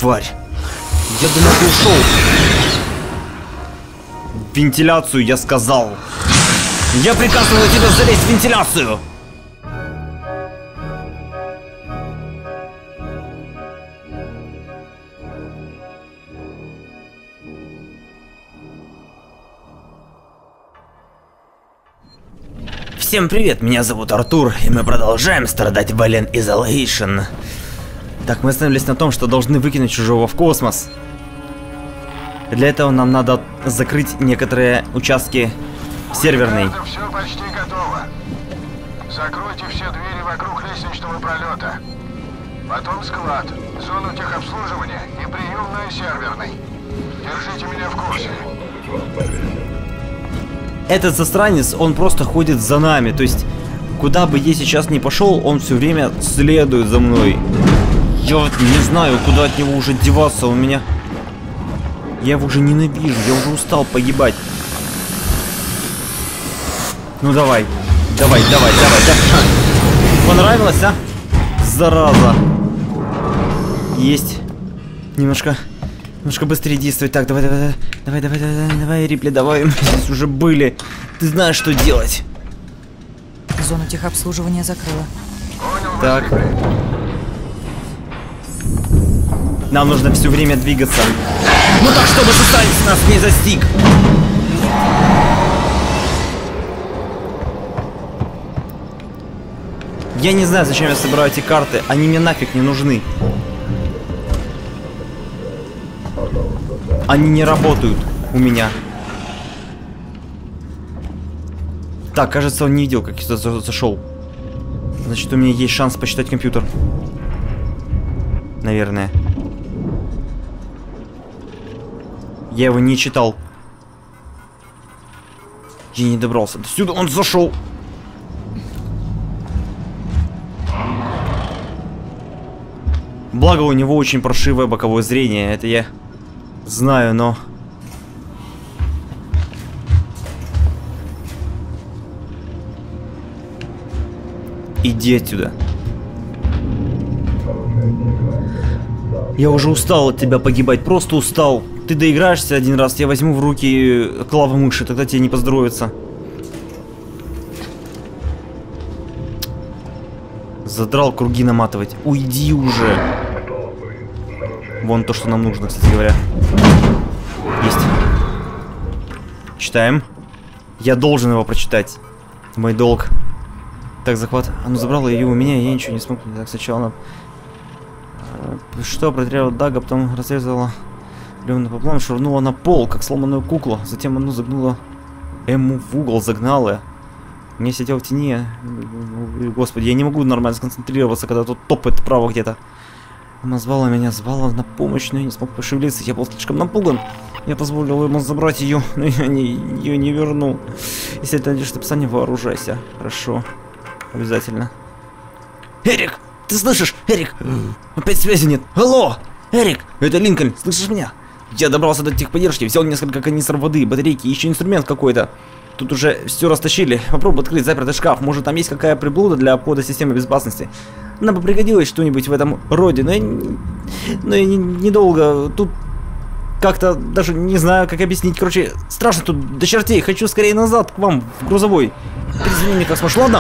тварь. Я думал, ты ушел. Вентиляцию, я сказал. Я приказываю тебе залезть в вентиляцию. Всем привет, меня зовут Артур, и мы продолжаем страдать в Alien Isolation. Так, мы остановились на том, что должны выкинуть чужого в космос. Для этого нам надо закрыть некоторые участки серверной. Все почти готово. Закройте все двери вокруг лестничного пролета. Потом склад, зону техобслуживания и приемную серверной. Держите меня в курсе. Этот засранец, он просто ходит за нами, то есть, куда бы я сейчас ни пошел, он все время следует за мной. Я вот не знаю, куда от него уже деваться, у меня... Я его уже ненавижу, я уже устал погибать. Ну давай, давай. Понравилось, а? Зараза. Есть. Немножко быстрее действовать. Так, давай, Рипли, давай. Мы здесь уже были. Ты знаешь, что делать. Зону техобслуживания закрыла. Так. Нам нужно все время двигаться. Ну так, чтобы засранец нас не застиг. Я не знаю, зачем я собираю эти карты. Они мне нафиг не нужны. Они не работают у меня. Так, кажется, он не видел, как я зашел. Значит, у меня есть шанс посчитать компьютер. Наверное. Я его не читал. Я не добрался до сюда. Он зашел. Благо, у него очень паршивое боковое зрение. Это я знаю, но... Иди отсюда. Я уже устал от тебя погибать, просто устал. Ты доиграешься один раз, я возьму в руки клаву мыши, тогда тебе не поздоровится. Задрал круги наматывать. Уйди уже. Вон то, что нам нужно, кстати говоря. Есть. Читаем. Я должен его прочитать. Мой долг. Так, захват. Оно забрало ее у меня, я ничего не смог. Так, сначала она... Что, протеряла Дага, потом разрезала Левну пополам, швырнула на пол, как сломанную куклу. Затем оно загнуло Эмму в угол, загнала. Я сидел в тени. Господи, я не могу нормально сконцентрироваться, когда тут топает вправо где-то. Она звала меня, звала на помощь, но я не смог пошевелиться. Я был слишком напуган. Я позволил ему забрать ее, но я ее не верну. Если это лишь описание, вооружайся. Хорошо. Обязательно. Эрик! Ты слышишь? Эрик! Опять связи нет. Алло! Эрик! Это Линкольн, слышишь меня? Я добрался до техподдержки, взял несколько канистр воды, батарейки, еще инструмент какой-то. Тут уже все растащили. Попробуй открыть запертый шкаф. Может, там есть какая приблуда для обхода системы безопасности. Нам бы пригодилось что-нибудь в этом роде, но я недолго. Тут как-то даже не знаю, как объяснить. Короче, страшно тут до чертей. Хочу скорее назад к вам в грузовой. Перезвони мне как сможешь. Ладно.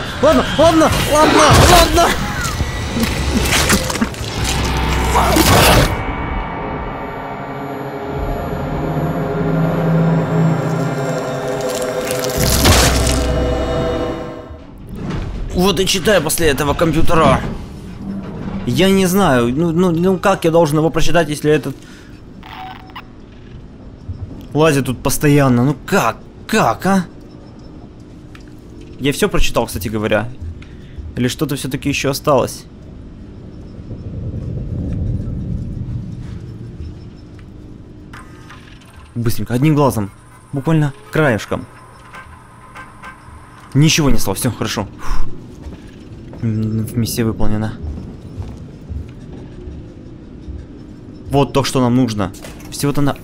Вот и читаю после этого компьютера. Я не знаю, ну как я должен его прочитать, если этот лазит тут постоянно? Ну как, а? Я все прочитал, кстати говоря. Или что-то все-таки еще осталось? Быстренько, одним глазом, буквально краешком. Ничего не стало, все хорошо. Миссия выполнена. Вот то, что нам нужно. Всего-то на...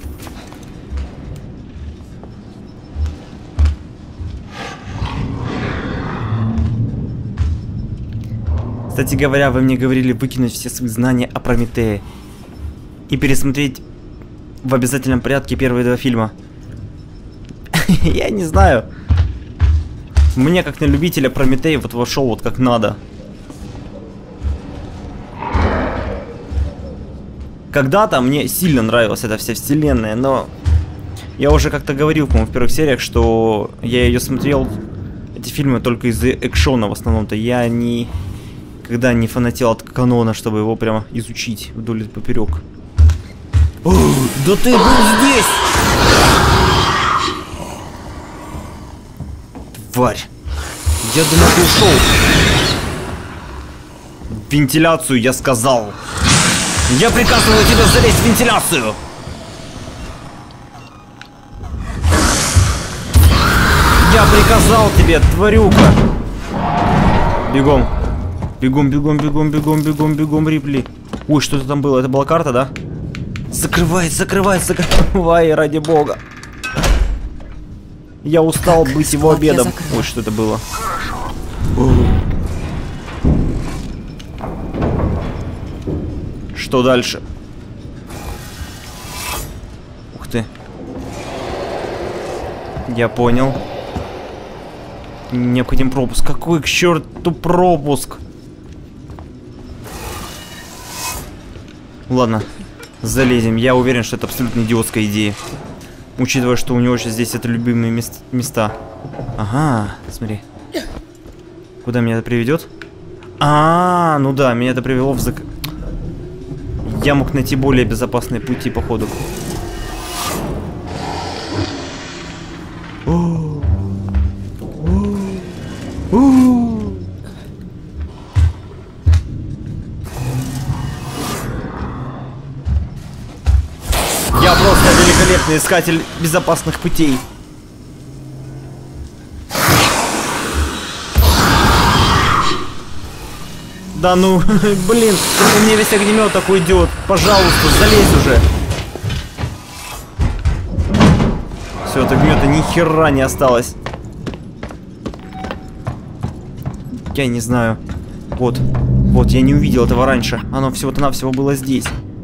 Кстати говоря, вы мне говорили выкинуть все свои знания о Прометее. и пересмотреть в обязательном порядке первые 2 фильма. Я не знаю. Мне, как на любителя, Прометей вот вошел вот как надо. Когда-то мне сильно нравилась эта вся вселенная, но я уже как-то говорил, по-моему, в первых сериях, что я ее смотрел, эти фильмы, только из-за экшона в основном-то. Я никогда не фанател от канона, чтобы его прямо изучить вдоль и поперек. О, да ты был здесь! Тварь! Я думал, ты ушел. В вентиляцию, я сказал. Я приказываю тебе залезть в вентиляцию! Я приказал тебе, тварюка! Бегом. Бегом, бегом, бегом, бегом, бегом, бегом, Рипли. Ой, что-то там было. Это была карта, да? Закрывай, закрывай, закрывай, ради бога. Я устал быть его обедом. Ой, что это было? Что дальше? Ух ты. Я понял. Необходим пропуск. Какой к черту пропуск? Ладно, залезем. Я уверен, что это абсолютно идиотская идея. Учитывая, что у него сейчас здесь это любимые места. Ага, смотри. Куда меня это приведет? Ну да, меня это привело в Я мог найти более безопасные пути, походу. Я просто великолепный искатель безопасных путей. Да ну, блин, у меня весь огнемет так уйдет. Пожалуйста, залезь уже. Все, от огнемета ни хера не осталось. Я не знаю. Вот, я не увидел этого раньше. Оно всего-то-навсего было здесь.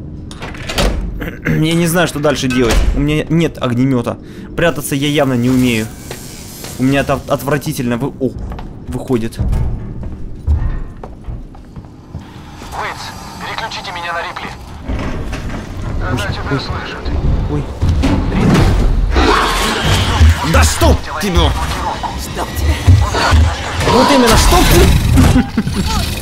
Я не знаю, что дальше делать. У меня нет огнемета. Прятаться я явно не умею. У меня это отвратительно выходит. Переключите меня на Рипли. Она тебя слышит. Ой. Да стоп тебя! Стоп тебя. Вот именно, стоп ты!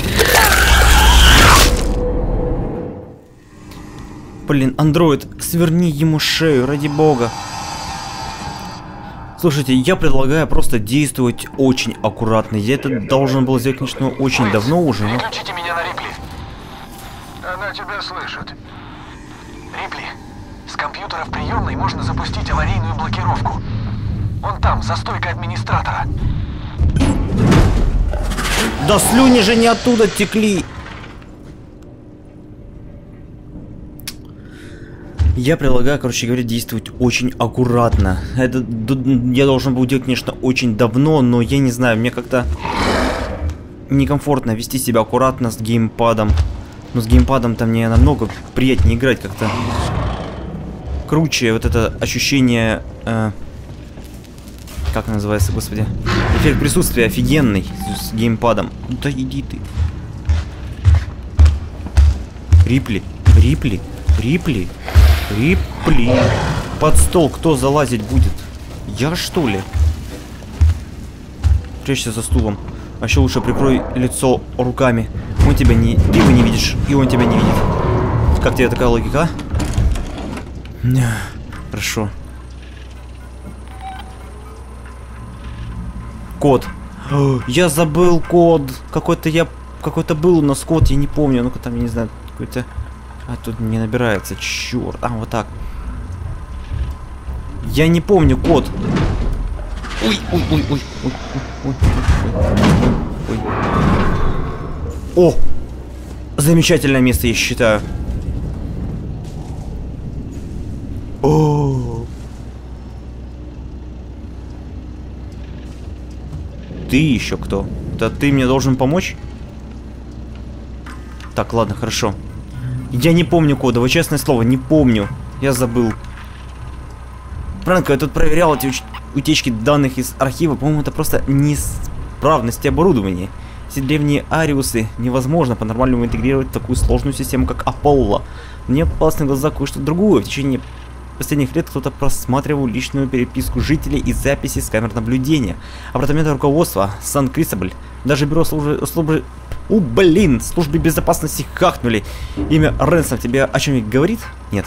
Блин, андроид, сверни ему шею, ради бога. Слушайте, я предлагаю просто действовать очень аккуратно. Я это должен был сделать, конечно, очень давно уже. Но... Переключите меня на Рипли. Она тебя слышит. Рипли, с компьютера в приемной можно запустить аварийную блокировку. Он там, за стойкой администратора. Да слюни же не оттуда текли. Я предлагаю, короче говоря, действовать очень аккуратно. Это я должен был делать, конечно, очень давно, но я не знаю, мне как-то некомфортно вести себя аккуратно с геймпадом. Но с геймпадом-то мне намного приятнее играть как-то. Круче вот это ощущение... как называется, господи? Эффект присутствия офигенный с геймпадом. Да иди ты. Рипли, Рипли, Рипли. Рипли. Под стол кто залазить будет? Я, что ли? Прячься за стулом. А еще лучше прикрой лицо руками. Он тебя не... Ты его не видишь, и он тебя не видит. Как тебе такая логика? Хорошо. Код. Я забыл код. Какой-то был у нас код, я не помню. Ну-ка там, я не знаю, какой-то... А тут не набирается, черт. Вот так. Я не помню код. Ой. О! Замечательное место, я считаю. О! Ты еще кто? Да ты мне должен помочь? Так, ладно, хорошо. Я не помню кода, вот честное слово, не помню. Я забыл. Франко, я тут проверял эти утечки данных из архива. По-моему, это просто неисправность оборудования. Эти древние Ариусы невозможно по-нормальному интегрировать в такую сложную систему, как Аполло. Мне попалось на глаза кое-что другое. В течение последних лет кто-то просматривал личную переписку жителей и записи с камер наблюдения. Апартаменты руководства Сан-Крисабль. Даже бюро службы безопасности хакнули. Имя Рэнсом тебе о чем-нибудь говорит? Нет.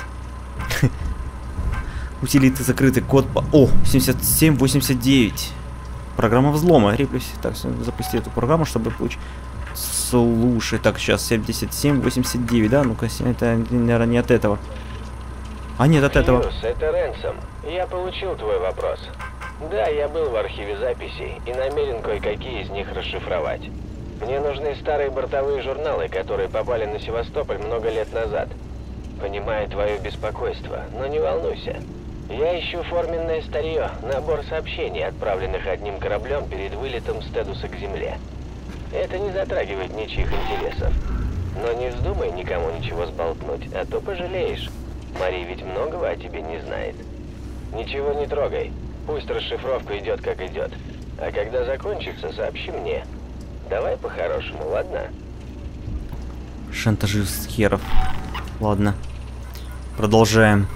Утилиты закрыты. Код по... О, 7789. Программа взлома. Реплюсь. Так, запусти эту программу, чтобы получить... Слушай, так, сейчас 7789, да? Ну-ка, это, наверное, не от этого. А нет, от этого. Это Рэнсом. Я получил твой вопрос. Да, я был в архиве записей и намерен кое-какие из них расшифровать. Мне нужны старые бортовые журналы, которые попали на Севастополь много лет назад. Понимаю твое беспокойство, но не волнуйся. Я ищу форменное старье, набор сообщений, отправленных одним кораблем перед вылетом Стедуса к Земле. Это не затрагивает ничьих интересов. Но не вздумай никому ничего сболтнуть, а то пожалеешь. Мари ведь многого о тебе не знает. Ничего не трогай. Пусть расшифровка идет как идет. А когда закончится, сообщи мне. Давай по-хорошему, ладно? Шантажист херов. Ладно. Продолжаем.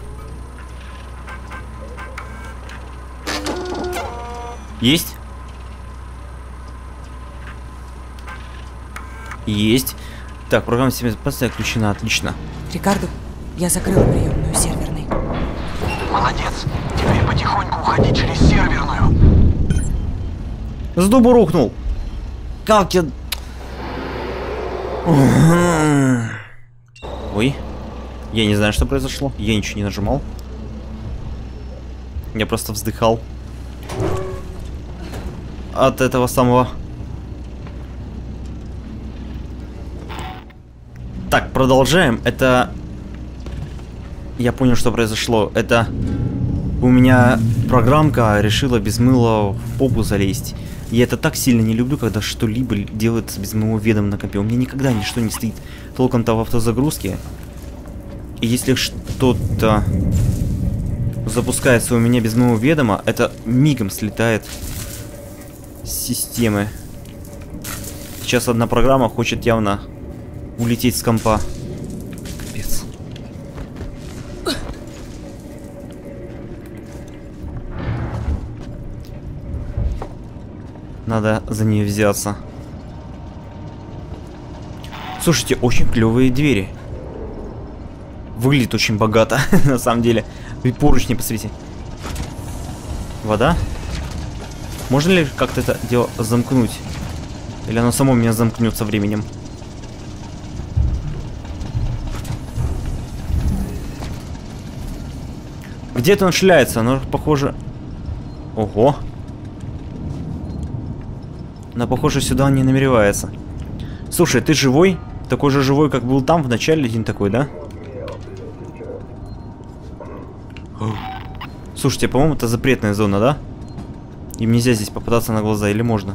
Есть? Есть. Так, программа системы безопасности отключена. Отлично. Рикардо, я закрыла приемную серверной. Молодец. Теперь потихоньку уходи через серверную. С дубу рухнул. Как я... Ой. Я не знаю, что произошло. Я ничего не нажимал. Я просто вздыхал. От этого самого... Так, продолжаем. Это... Я понял, что произошло. Это... У меня программка решила без мыла в попу залезть. Я это так сильно не люблю, когда что-либо делается без моего ведома на компе. У меня никогда ничто не стоит толком-то в автозагрузке. И если что-то запускается у меня без моего ведома, это мигом слетает с системы. Сейчас одна программа хочет явно улететь с компа. Капец. Надо за нее взяться. Слушайте, очень клевые двери. Выглядит очень богато, на самом деле. И поручни, посмотрите. Вода? Можно ли как-то это дело замкнуть? Или оно само меня замкнет со временем? Где-то он шляется, оно похоже... Ого! Но, похоже, сюда не намеревается. Слушай, ты живой? Такой же живой, как был там в начале, один такой, да? Слушайте, по-моему, это запретная зона, да? Им нельзя здесь попадаться на глаза, или можно?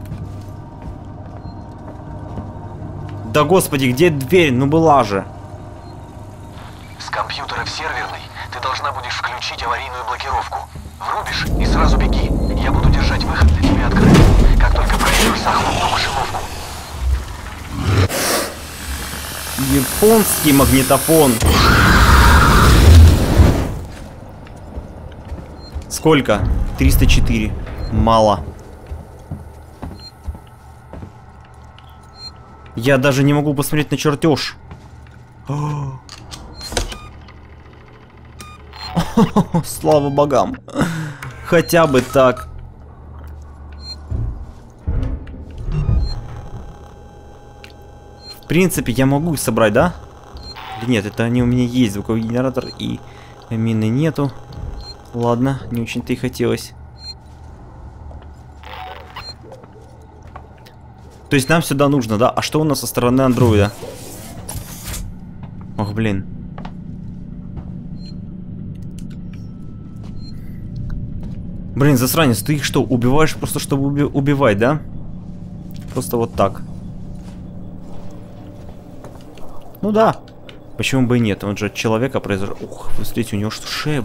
Да господи, где дверь? Ну была же. С компьютера в серверной ты должна будешь включить аварийную блокировку. Врубишь и сразу беги. Я буду держать выход для тебя открытым. Как только пройдешь, захлопну мышеловку. Японский магнитофон. Сколько? 304. Мало. Я даже не могу посмотреть на чертеж. Слава богам. Хотя бы так. В принципе, я могу их собрать, да? Или нет, это они у меня есть. Звуковой генератор и мины нету. Ладно, не очень-то и хотелось. То есть нам сюда нужно, да? А что у нас со стороны андроида? Ох, блин. Блин, засранец, ты их что, убиваешь просто чтобы убивать, да? Просто вот так. Ну да. Почему бы и нет? Он же от человека произошел. Ух, вы смотрите, у него что, шея?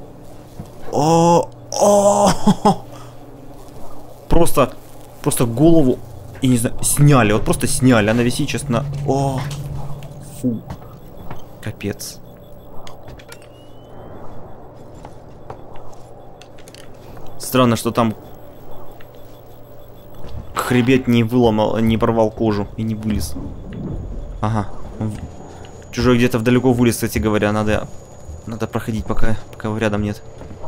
О! Просто голову, и не знаю, сняли. Вот просто сняли. Она висит, честно. О! Фу. Капец. Странно, что там хребет не выломал, не порвал кожу и не вылез. Ага. Чужой где-то вдалеко вылез, кстати говоря. Надо проходить, пока его рядом нет.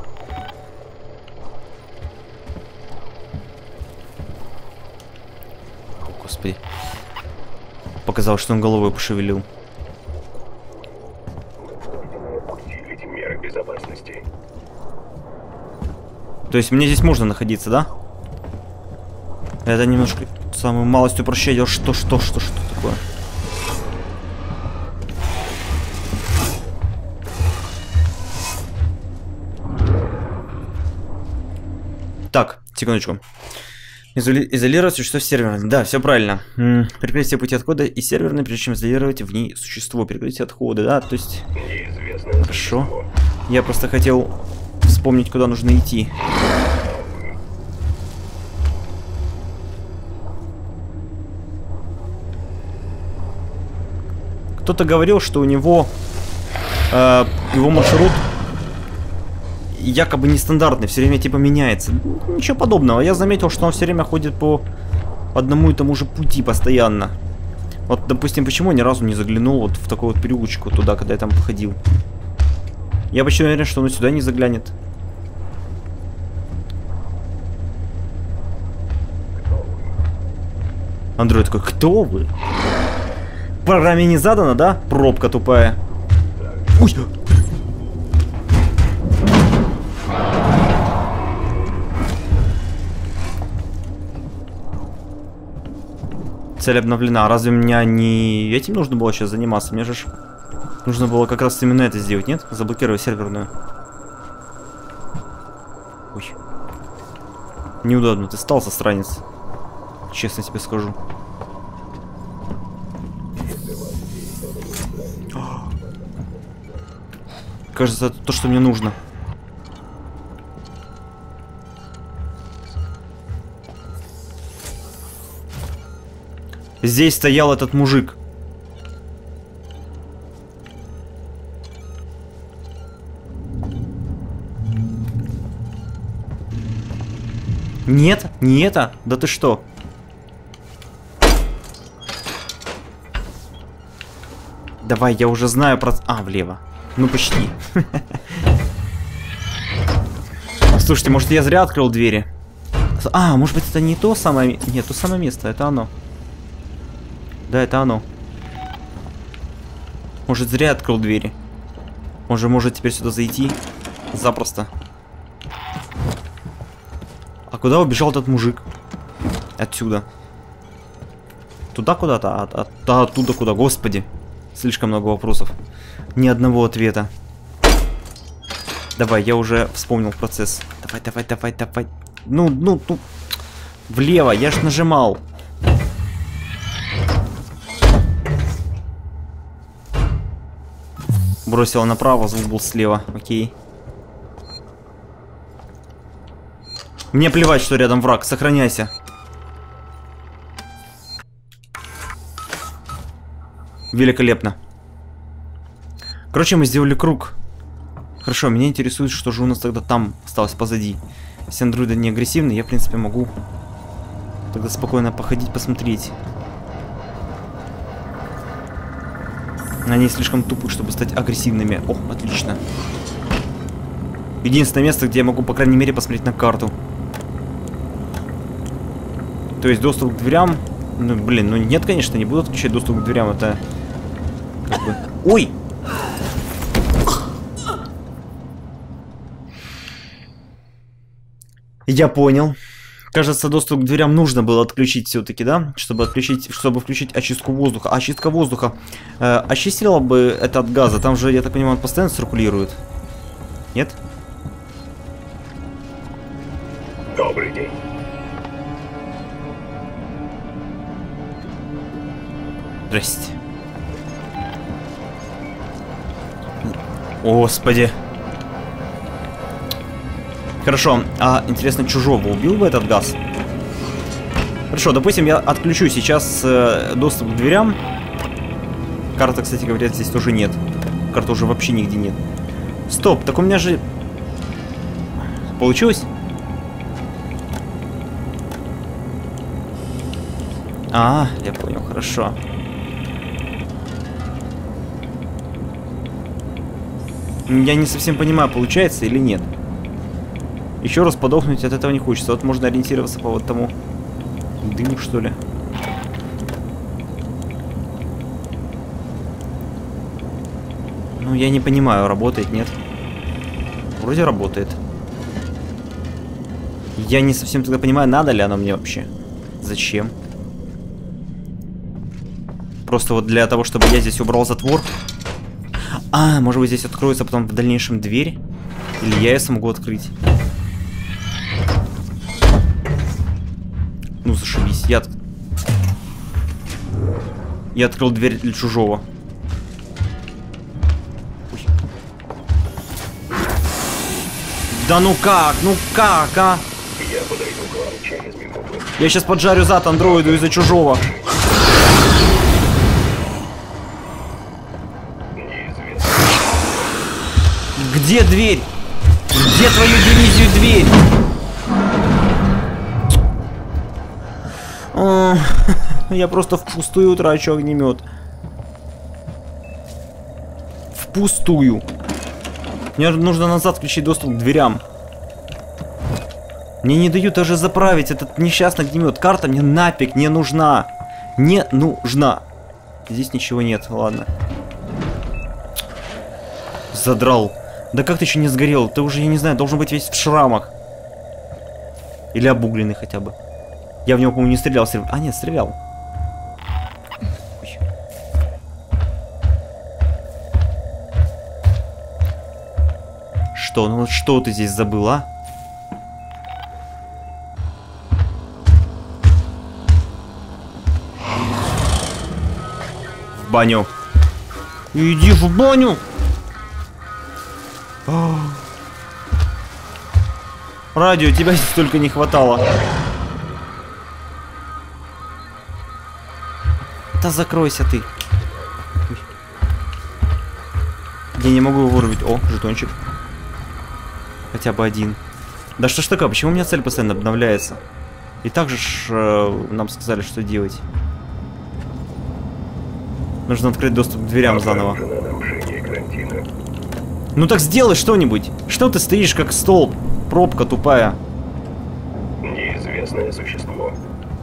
О, господи. Показалось, что он головой пошевелил. Меры безопасности. То есть мне здесь можно находиться, да? Это немножко самую малость упрощает. Что такое? Так, секундочку. Изолировать существо серверное. Да, все правильно. Прикрыть все пути отхода и серверные, прежде чем изолировать в ней существо. Прикрыть отходы, да? То есть... Хорошо. Я просто хотел вспомнить, куда нужно идти. Кто-то говорил, что у него его маршрут якобы нестандартный, все время типа меняется. Ничего подобного. Я заметил, что он все время ходит по одному и тому же пути постоянно. Вот, допустим, почему я ни разу не заглянул вот в такой вот переулочек вот туда, когда я там походил. Я почти уверен, что он сюда не заглянет. Андроид такой, кто вы? В программе не задано, да? Пробка тупая. Ой! Цель обновлена. Разве меня не этим нужно было сейчас заниматься? Мне же нужно было как раз именно это сделать, нет? Заблокировать серверную. Ой. Неудобно. Ты стал засранец. Честно тебе скажу. Кажется, это то, что мне нужно. Здесь стоял этот мужик. Нет, не это? Да ты что? Давай, я уже знаю про... А, влево. Ну, почти. Слушайте, может, я зря открыл двери? А, может быть, это не то самое... Нет, то самое место, это оно. Да, это оно. Может, зря открыл двери. Он же может теперь сюда зайти. Запросто. А куда убежал этот мужик? Отсюда. Туда куда-то? А оттуда куда? Господи. Слишком много вопросов. Ни одного ответа. Давай, я уже вспомнил процесс. Давай. Ну. Влево, я ж нажимал. Бросила направо, звук был слева. Окей. Мне плевать, что рядом враг. Сохраняйся. Великолепно. Короче, мы сделали круг. Хорошо, меня интересует, что же у нас тогда там осталось позади. Если андроиды не агрессивны, я, в принципе, могу тогда спокойно походить, посмотреть. Они слишком тупы, чтобы стать агрессивными. О, отлично. Единственное место, где я могу, по крайней мере, посмотреть на карту. То есть доступ к дверям... Ну, блин, ну нет, конечно, не буду отключать доступ к дверям. Это... Как бы... Ой! Я понял. Кажется, доступ к дверям нужно было отключить все-таки, да? Чтобы включить очистку воздуха. Очистка воздуха очистила бы это от газа. Там же, я так понимаю, он постоянно циркулирует. Нет? Добрый день. Здрасте. Господи. Хорошо, а интересно, чужого убил бы этот газ? Хорошо, допустим, я отключу сейчас доступ к дверям. Карты, кстати говоря, здесь тоже нет. Карты уже вообще нигде нет. Стоп, так у меня же... Получилось? А, я понял, хорошо. Я не совсем понимаю, получается или нет. Еще раз подохнуть от этого не хочется. Вот можно ориентироваться по вот тому дыму, что ли. Ну, я не понимаю, работает, нет? Вроде работает. Я не совсем тогда понимаю, надо ли оно мне вообще. Зачем? Просто вот для того, чтобы я здесь убрал затвор. А, может быть, здесь откроется потом в дальнейшем дверь? Или я ее смогу открыть? Ну, зашибись. Я открыл дверь для чужого. Ой. Да ну как? Ну как, а? Я подойду к вам через минуту. Я сейчас поджарю зад андроиду из-за чужого. Где дверь? Где твою дивизию дверь? О, я просто впустую трачу огнемет. Впустую. Мне нужно назад включить доступ к дверям. Мне не дают даже заправить этот несчастный огнемет. Карта мне нафиг не нужна. Не нужна. Здесь ничего нет, ладно. Задрал. Да как ты еще не сгорел? Ты уже, я не знаю, должен быть весь в шрамах. Или обугленный хотя бы. Я в него, по-моему, не стрелял. А, нет, стрелял. Ой. Что? Ну вот что ты здесь забыла? В баню. Иди в баню. Радио, тебя здесь только не хватало. Да закройся ты. Я не могу его вырубить. О, жетончик. Хотя бы один. Да что ж такое, почему у меня цель постоянно обновляется? И также нам сказали, что делать. Нужно открыть доступ к дверям заново. Ну так сделай что-нибудь. Что ты стоишь как столб? Пробка тупая. Неизвестное существо.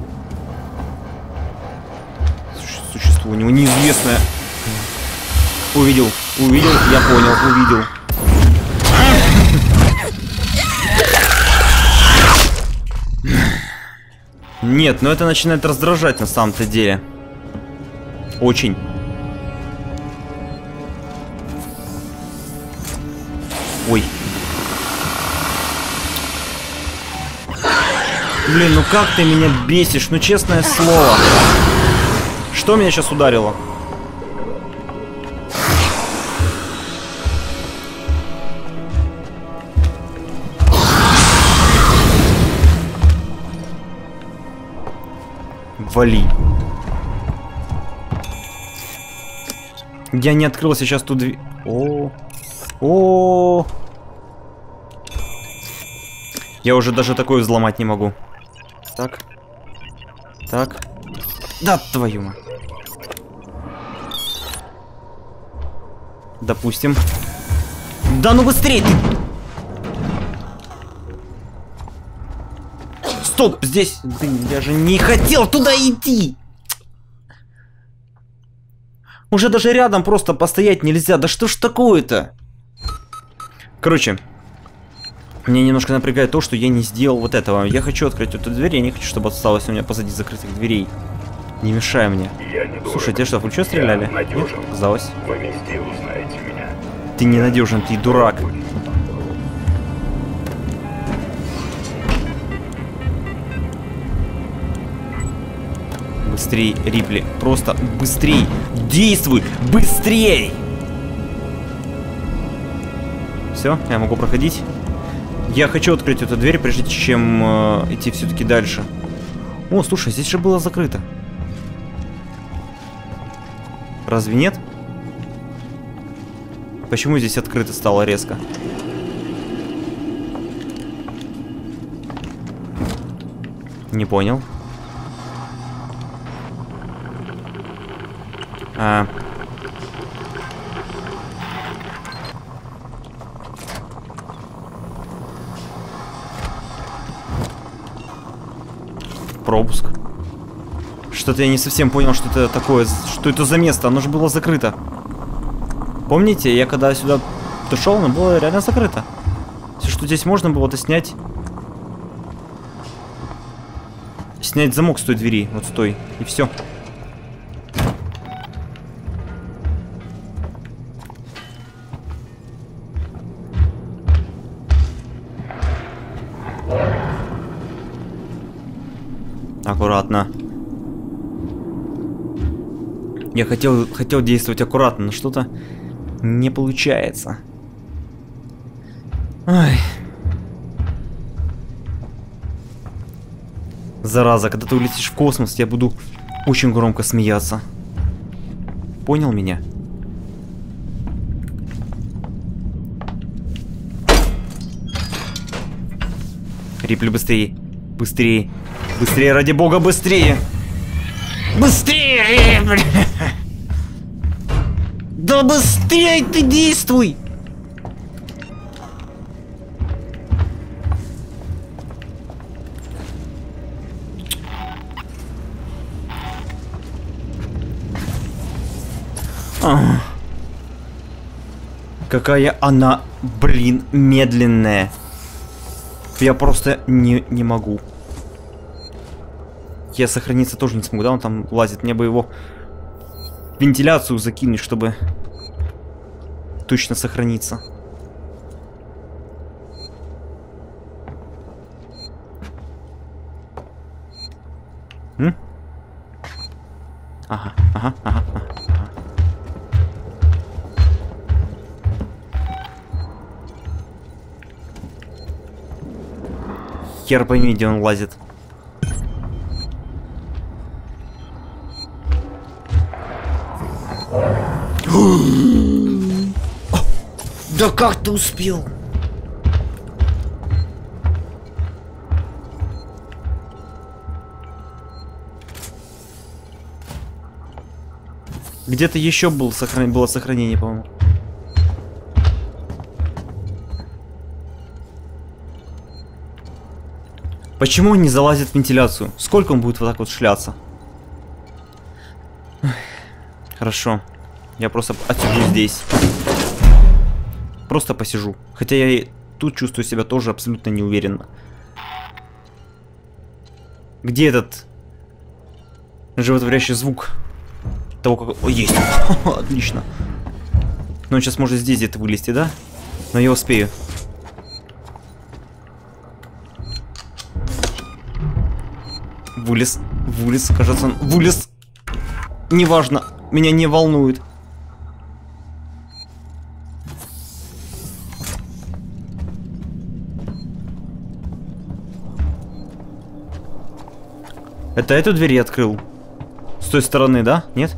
Существо у него неизвестное. Увидел, я понял, увидел. Нет, но это начинает раздражать на самом-то деле. Очень. Ой. Блин, ну как ты меня бесишь, ну честное слово. Что меня сейчас ударило? Вали. Я не открыл сейчас ту дверь. О. Я уже даже такое взломать не могу. Так. Так. Да твою мать. Допустим. Да ну быстрее ты! Стоп, здесь... Блин, я же не хотел туда идти! Уже даже рядом просто постоять нельзя. Да что ж такое-то? Короче, меня немножко напрягает то, что я не сделал вот этого. Я хочу открыть эту дверь, я не хочу, чтобы осталось у меня позади закрытых дверей. Не мешай мне. Слушай, те что, в плечо стреляли? Нет, казалось. Вы везде узнаете меня. Ты ненадежен, ты дурак. Быстрей, Рипли, просто быстрей. Действуй, быстрей! Все, я могу проходить. Я хочу открыть эту дверь, прежде чем идти все-таки дальше. О, слушай, здесь же было закрыто. Разве нет? Почему здесь открыто стало резко? Не понял. Пропуск. Что-то я не совсем понял, что это такое. Что это за место? Оно же было закрыто. Помните, я когда сюда дошел, оно было реально закрыто. Все, что здесь можно было, это снять... Снять замок с той двери. Вот с той. И все. Аккуратно. Я хотел действовать аккуратно, но что-то не получается. Ай. Зараза, когда ты улетишь в космос, я буду очень громко смеяться. Понял меня? Рипли, быстрее. Быстрее. Быстрее, ради бога, быстрее! Быстрее! Да быстрее ты действуй! Какая она, блин, медленная. Я просто не могу. Я сохраниться тоже не смогу, да? Он там лазит. Мне бы его в вентиляцию закинуть, чтобы точно сохраниться. Ага. Хер пойми, где он лазит. Да как ты успел? Где-то еще было сохранение, по-моему. Почему он не залазит в вентиляцию? Сколько он будет вот так вот шляться? Хорошо. Я просто отсижу здесь. Просто посижу. Хотя я и тут чувствую себя тоже абсолютно неуверенно. Где этот животворящий звук того, как... О, есть! Отлично. Но он сейчас может здесь где-то вылезти, да? Но я успею. Вылез. Кажется, он вылез. Неважно. Меня не волнует. Это эту дверь я открыл? С той стороны, да? Нет?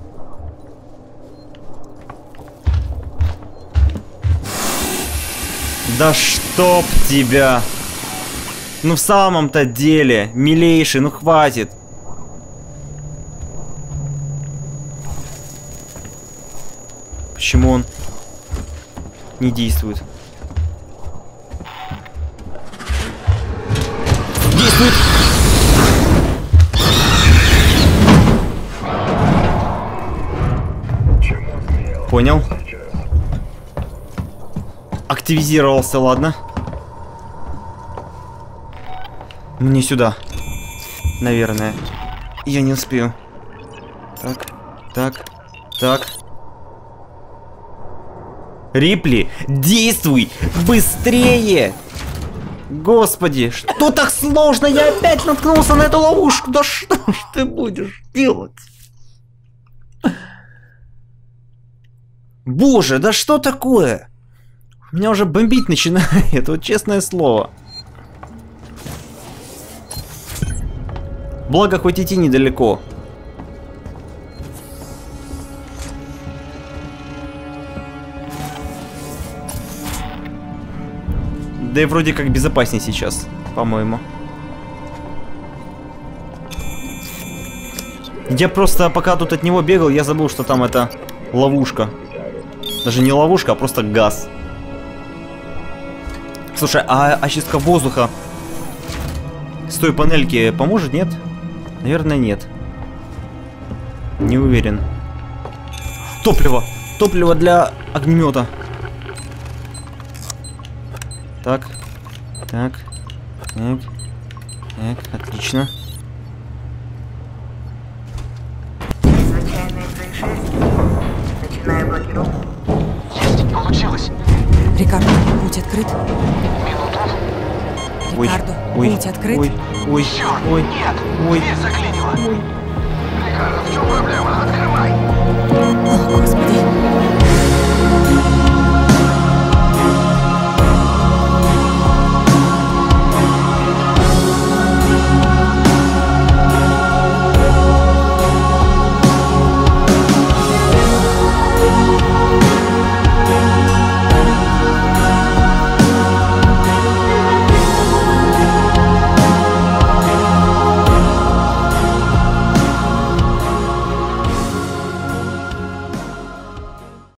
Да чтоб тебя! Ну в самом-то деле, милейший, ну хватит! Почему он не действует? Действует! Понял. Активизировался, ладно. Мне сюда. Наверное. Я не успею. Так. Рипли, действуй! Быстрее! Господи, что так сложно? Я опять наткнулся на эту ловушку. Да что ж ты будешь делать? Боже, да что такое? Меня уже бомбить начинает, вот честное слово. Благо, хоть идти недалеко. Да и вроде как безопаснее сейчас, по-моему. Я просто, пока тут от него бегал, я забыл, что там это ловушка. Даже не ловушка, а просто газ. Слушай, а очистка воздуха с той панельки поможет, нет? Наверное, нет. Не уверен. Топливо! Топливо для огнемета. Так. Так. Так. Так, отлично. Чрезвычайное происшествие. Начинаю блокировку. Есть, получилось. Рикардо, путь открыт. Минуту. Ой, Рикардо, ой, путь открыт. ой, ой, Черт, ой, нет, ой. дверь заклинила. Рикардо, в чем проблема? Открывай. О, Господи.